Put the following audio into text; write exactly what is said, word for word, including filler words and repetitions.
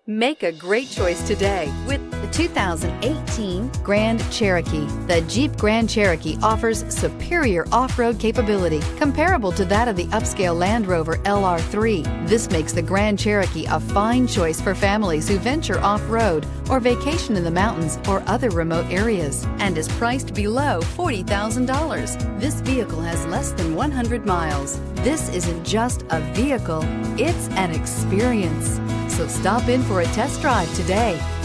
Make a great choice today with the two thousand eighteen Grand Cherokee. The Jeep Grand Cherokee offers superior off-road capability comparable to that of the upscale Land Rover L R three. This makes the Grand Cherokee a fine choice for families who venture off-road or vacation in the mountains or other remote areas, and is priced below forty thousand dollars. This vehicle has less than one hundred miles. This isn't just a vehicle, it's an experience. So stop in for a test drive today.